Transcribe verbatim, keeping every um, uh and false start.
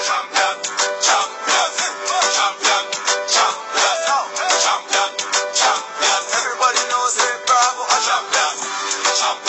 champion, champion, champion, champion, champion, champion. Everybody knows that Bravo a champion, champion.